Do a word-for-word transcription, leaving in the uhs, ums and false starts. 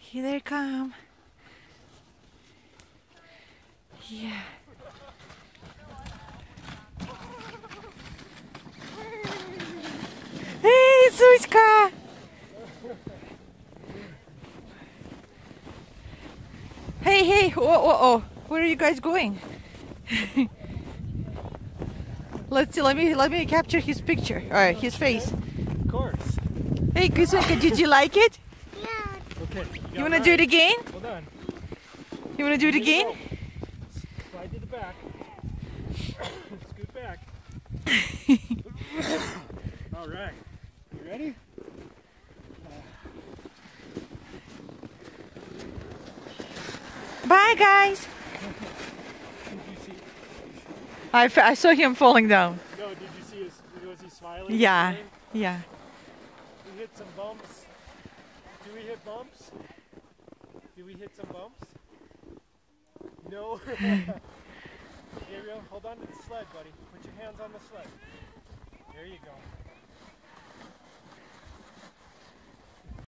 Here they come. Yeah. Hey, Suchka! Hey, hey! Whoa, whoa, oh! Where are you guys going? Let's see. Let me let me capture his picture. All right, his face. Of course. Hey, Kusunka, did you like it? Yeah. Okay. You, You wanna do it again? Hold on. You wanna do it again? Slide to the back. Scoot back. All right. You ready? Bye, guys. Did you see? I, f I saw him falling down. No. Did you see his? Was he smiling? Yeah, Smiling? yeah. We hit some bumps. Do we hit bumps? Do we hit some bumps? No. Gabriel, hold on to the sled, buddy. Put your hands on the sled. There you go.